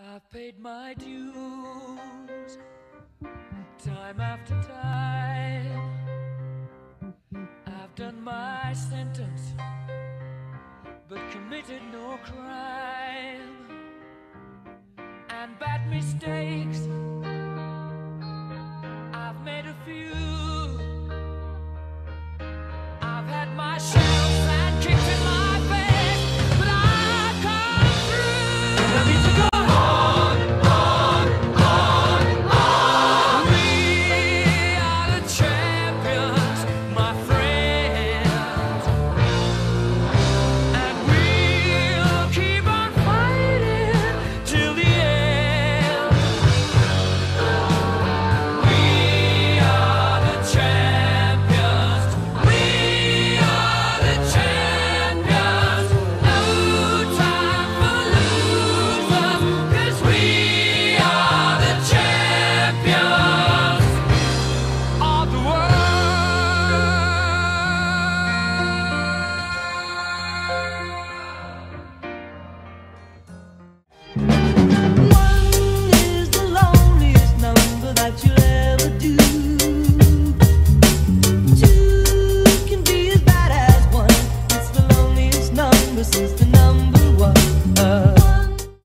I've paid my dues time after time. I've done my sentence but committed no crime. And bad mistakes